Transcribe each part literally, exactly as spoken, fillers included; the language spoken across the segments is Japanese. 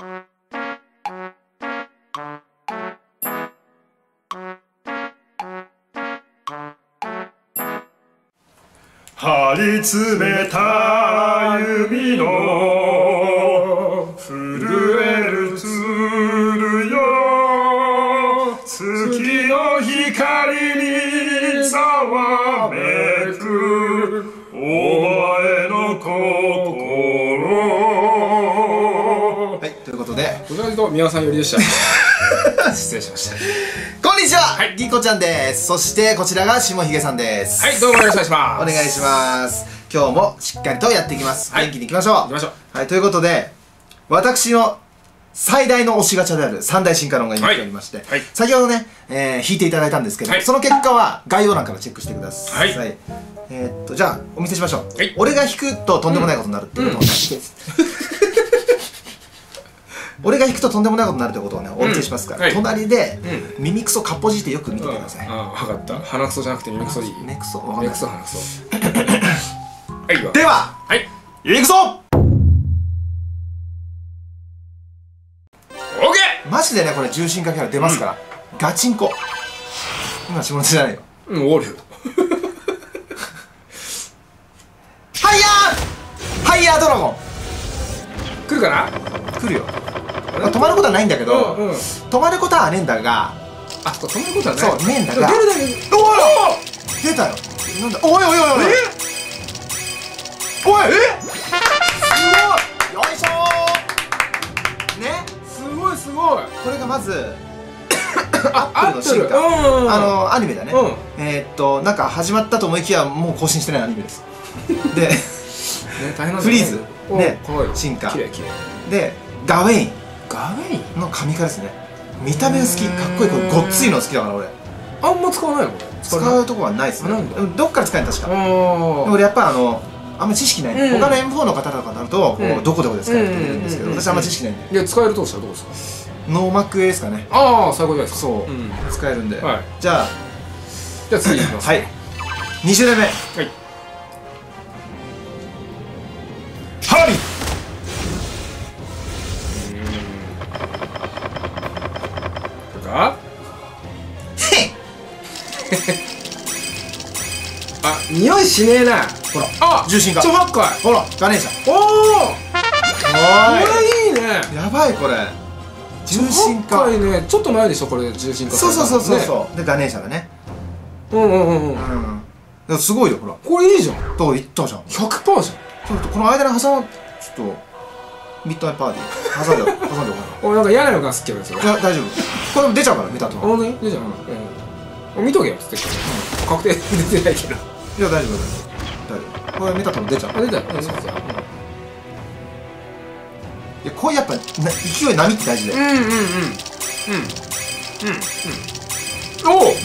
張り詰めた指の震えるつるよ、月の光にざわめくお前の心。 はい、ということで同じと宮尾さんよりでした失礼しました。 こんにちは、はい、ぎこちゃんです。そしてこちらが下ひげさんです。 はい、どうもよろしくお願いします。 お願いします。今日もしっかりとやっていきます。はい、元気にいきましょう。 行きましょう。 はい、ということで私の最大の推しガチャである三大進化論が今来ておりまして、はいはい、先ほどね、えー、引いていただいたんですけど、はい、その結果は概要欄からチェックしてください。はい、えー、っとじゃあお見せしましょう。はい、俺が引くととんでもないことになるっていうことを、うんうん俺が引くととんでもないことになるということをね、お見せしますから、うん、はい、隣で、うん、耳クソかっぽじってよく見てください。 ああ、分かった。鼻クソじゃなくて耳クソでいい。 目クソ目クソ鼻クソはい、 では、はい、いくぞ。 オーケー。マジでね、これ重心化キャラ出ますから、うん、ガチンコ。今下ネタじゃないよ。 うん、おるよハイヤーハイヤードラゴン来るかな。 来るよ。まあ、止まることはないんだけど、うん、うん、止まることはねえんだが、 あ、そう、止まることはない。 そう、ねえんだが、 出るだけ。 おお、出たよ。なんだ、おいおいおいおい、えおい、えすごい、よいしょーね、 すごいすごい。 これがまずアップルの進化、あのアニメだね。えっとなんか始まったと思いきやもう更新してないアニメですでフリーズね、進化でガウェインガウェインの神化ですね。見た目好き、かっこいい、これごっついの好きだから俺。 あんま使わないの。 使うとこはないですね。どっから使えるの確か。でも俺やっぱあのあんま知識ない。他の エムフォー の方とかになるとどこどこで使えるって言うんですけど、私あんま知識ないんで。 いや、使えるとしたらどうですか。 ノーマック エー ですかね。 ああ、そういうことですか。 そう使えるんで。じゃあじゃあ次いきます。 はい、に周年目。はい、ハリああ、匂いしねえな。 ほら、 あ、 重心化。 超八回。 ほら、ガネーシャ。 おお、これいいね。 やばいこれ。重心化。 ね、ちょっと前でしょこれ重心化。 そうそうそうそうそう。でガネーシャだね。 うんうんうんうん。すごいよほら。 これいいじゃん。 どう言ったじゃん。 百パーじゃん。 この間に挟むちょっとミッドナイトパーティー挟んで挟んでおお。なんか嫌な予感すっけどそれ。 いや大丈夫。これ出ちゃうから見たと。 本当に出ちゃう。うん。見とけよっつって。確定出てないけど。 いや大丈夫大丈夫。これ見たと出ちゃう。 あ、出たよ。 いやこうやっぱ勢い波って大事だよ。 うんうんうんうんうんうん。おお。うん。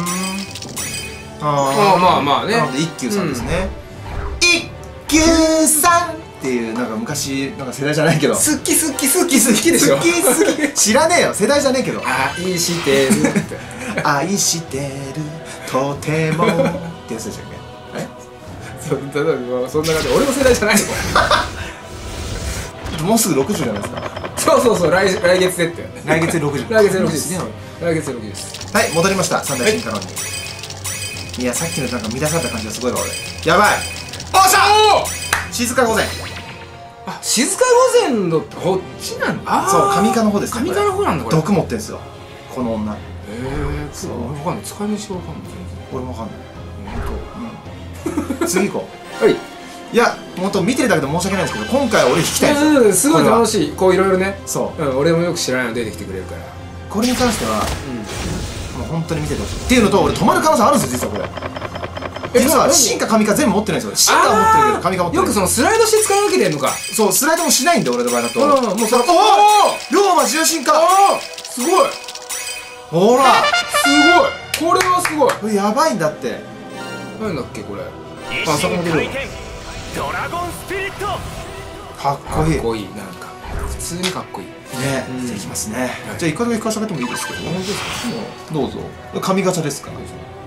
ああ、まあまあね。 なので一休さんですね。一休さんっていうなんか昔なんか世代じゃないけど。 好き好き好き好きでしょ。 好き好き。知らねえよ世代じゃねえけど。 愛してるって。 愛してるとてもってやつでしたっけ。え？ そんなそんな感じ。俺の世代じゃないのこれ。もうすぐろくじゅうじゃないですか。 そうそうそう、来来月でって。 来月でろくじゅう。 来月でろくじゅうです。来月でろくじゅうです。 はい、戻りました三大進化論に。いやさっきのなんか乱された感じがすごいわ俺。やばい。おっしゃ。静か御前。 あ、静か御前のこっちなんだ。 そう、神化の方です。 神化の方なんだこれ。 毒持ってんすよこの女。へえ、そう。俺わかんない。使い道わかんない。 俺もわかんない。本当。次行こう。 はい。 いや、本当見てるだけで申し訳ないですけど、今回俺引きたいんですよ。すごい楽しい。こういろいろね。 そう。 俺もよく知らないの出てきてくれるから。 これに関しては、もう本当に見ててほしい。っていうのと、俺止まる可能性あるんですよ実はこれ。実は進化神化全部持ってないんですよ。進化は持ってるけど神化持ってない。 よくそのスライドして使い分けてんのか。 そう、スライドもしないんで俺の場合だと。 もうその、おお、龍馬重心化。 すごい。 ほら、 すごい。これはすごい。 これやばいんだって。 なんだっけこれ。あ、坂本龍馬。 ドラゴンスピリット。 かっこいい。 かっこいい。なんか普通にかっこいいね。できますね。じゃあ一回だけ聞かせてもいいですけど。本当ですか。どうぞ。神ガチャですか。はい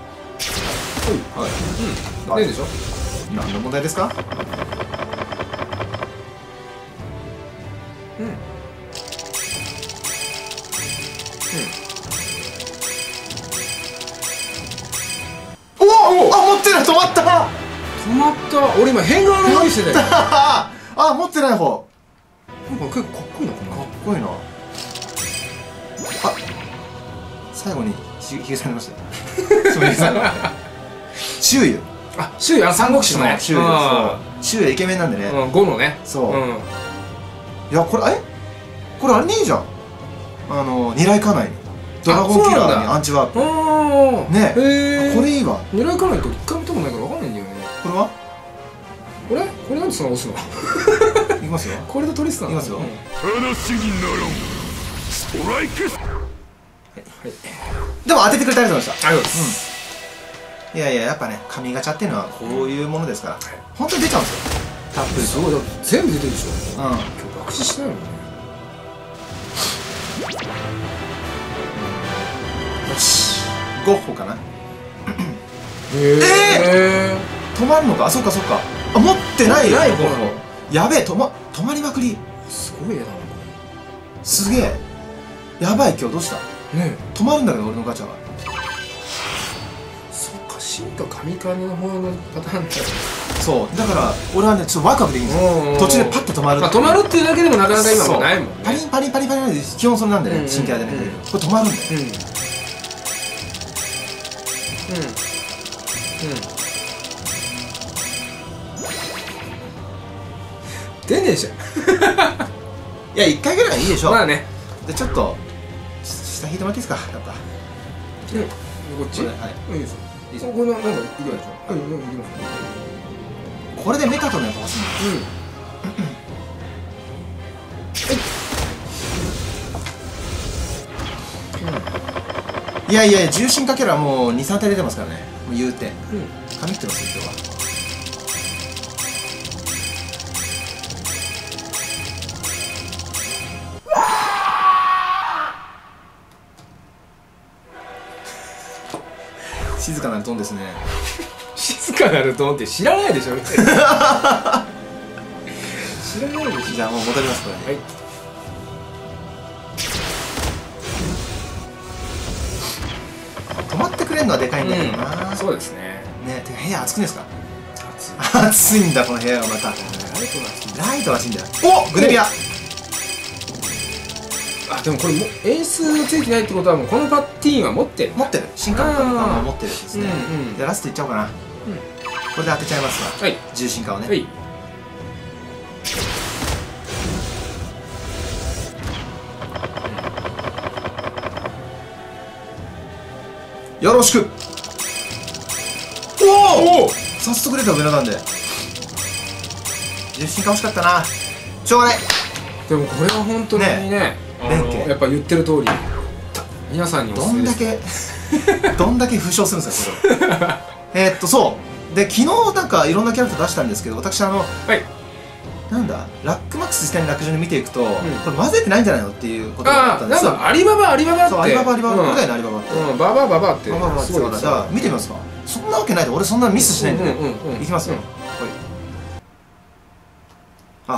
。うん。ねでしょ。何の問題ですか。うん。 おお、あ、持ってない、止まった。 止まった。俺今変顔の用意してたよ。 あ、持ってない方。 なんか結構かっこいいな、この。 かっこいいな。あ、最後にひげされました。そういうさ。周遊。 あ、周遊、あ、三国志のね。 周遊。そう。周遊イケメンなんでね。 うん、ゴのね。 そう。いや、これ、え、これあれねえじゃん。あの、二来家内に。ドラゴンキラーにアンチワープ。ねえ。これいいわ。 二来家内と一回見たことないからわかんないんだよね。 これは。これ、これなんでそんな押すの。 いきますよ。 これでトリスタン。 いきますよ。 話にならん。ストライク。 でも当ててくれてありがとうございました。 ありがとうございます。 いやいや、やっぱね、髪ガチャっていうのはこういうものですから、本当に出ちゃうんですよ。たっぷり。 すごい、全部出てるでしょ。うん。今日爆死しないもんね。 よし。ゴッホかな。 へえ。 止まるのか、あ、そっかそっか。あ、持ってないよ、ゴッホ。やべえ、止ま、止まりまくり。 すごい絵だな、これ。すげえ。やばい、今日どうした。ね、止まるんだけど、俺のガチャが。 そっか、進化神々の方のパターンだよ。 そう、だから、俺はね、ちょっとワクワクできるんですよ。途中でパッと止まる。 まあ、止まるっていうだけでもなかなか今もないもんね。 パリンパリンパリンパリンで基本それなんでね、新キャラでね。これ止まるんだよ。うん。うん。うん。 出ねえじゃん。 いや、一回ぐらいいいでしょ。 まあね。で、 ちょっと下引いてもらっていいですか、やっぱ。 こっち。はい。いいですよ。いいですよ。これなんかいくらでしょ。はい、いきます。 これでメカトンのやつ欲しい。うん。いやいや、重心かけらもうに、さん体出てますからね。もう言うて。髪切ってますよ、今日は。静かなるトーンですね。 静かなるトーンって知らないでしょ。知らないでしょ。 じゃあもう戻りますこれ。はい。止まってくれるのはでかいんだけどな。 うん、そうですね。 ね、てか部屋暑くないですか。暑い。暑いんだこの部屋がまた。ライトが暑いんだよ。お、グレビア。あ、でもこれも演出がついてないってことはもうこのパッティーンは持ってる。持ってる。新感覚感は持ってるですね。じゃあラストいっちゃおうかな。これで当てちゃいますわ。はい。重心化をね。はい。よろしく。おお。早速出た上野なんで。重心化欲しかったな。しょうがない。でもこれは本当にね。やっぱ言ってる通り皆さんにどんだけどんだけ負傷するんですかこれ。えっとそうで昨日なんかいろんなキャラクター出したんですけど、私あの、はい、なんだラックマックス下にラック順で見ていくと、うん、これ混ぜてないんじゃないのっていうことがあったんですよ。アリババアリババってアリババアリババこれだよね、アリババってババババってバババってそうだ。じゃあ見てみますか。そんなわけないで、俺そんなミスしないんでね。いきますよ。あ、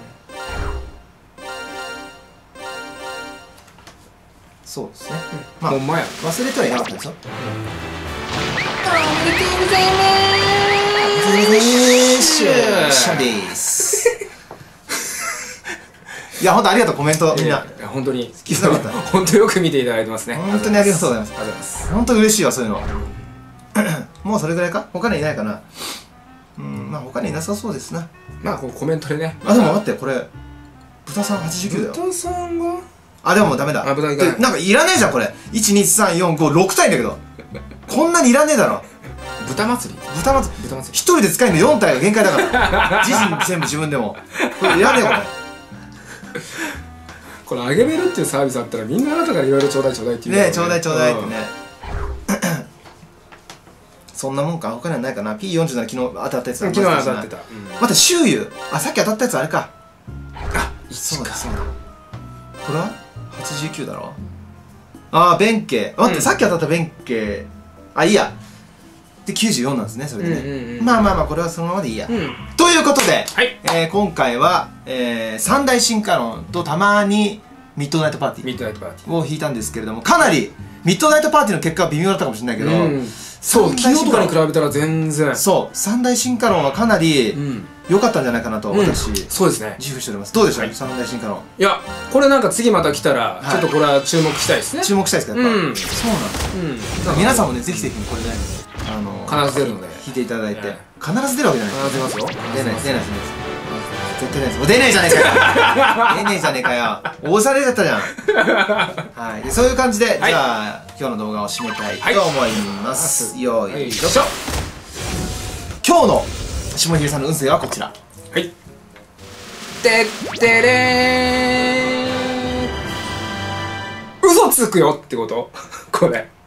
そうですね。まあ、忘れてはいなかったですよ。おめでとうございます。シャです。いや、本当ありがとう、コメントみんな。本当に気づかなかった。本当よく見ていただいてますね。本当にありがとうございます。ありがとうございます。本当嬉しいわ、そういうの。もうそれぐらいか？他にいないかな。うん、まあ他にいなさそうですな。まあコメントでね。あ、でも待って、これ豚さんはちじゅうきゅうだよ。豚さんがあ、でもダメだ。あ、豚いかない。なんかいらねえじゃんこれ。いち、に、さん、よん、ご、ろく体だけどこんなにいらねえだろ。豚祭り豚祭り一人で使えるのよん体が限界だから自身全部自分でもこれいらねえよこれ。これあげめるっていうサービスあったらみんなあなたからいろいろちょうだいちょうだいって言うね。ねえ、ちょうだいちょうだいってね。そんなもんか。他にはないかな。 ピーよんじゅうなな 昨日当たったやつ。昨日当たってた。また周遊。あ、さっき当たったやつあれか。あ、そうだそうだ。これははちじゅうきゅうだろ。ああ、弁慶。待って、さっき当たった弁慶。あ、いいや。できゅうじゅうよんなんですね、それでね。まあまあまあ、これはそのままでいいや。ということで今回は三大進化論とたまにミッドナイトパーティーミッドナイトパーティを引いたんですけれども、かなりミッドナイトパーティーの結果は微妙だったかもしれないけど、 ー。うん。そう、昨日とかに比べたら全然。 そう三大進化論はかなり良かったんじゃないかなと私そうですね。 自負しております。どうでしょう三大進化論。 いや、これなんか次また来たら、ちょっとこれは注目したいですね。 注目したいですかやっぱ。 うんそうなんです。 うん。 皆さんもねぜひぜひこれねあの必ず出るので。 引いていただいて必ず出るわけじゃない。 必ず出ますよ。 出ないです出ないです絶対出ないです。出ねえじゃねえかよ出ねえじゃねえかよ大されちゃったじゃん。はいでそういう感じでじゃあ今日の動画を締めたいと思います。よーいしょ。今日の下平さんの運勢はこちら。 はいてってれー嘘つくよってことこれ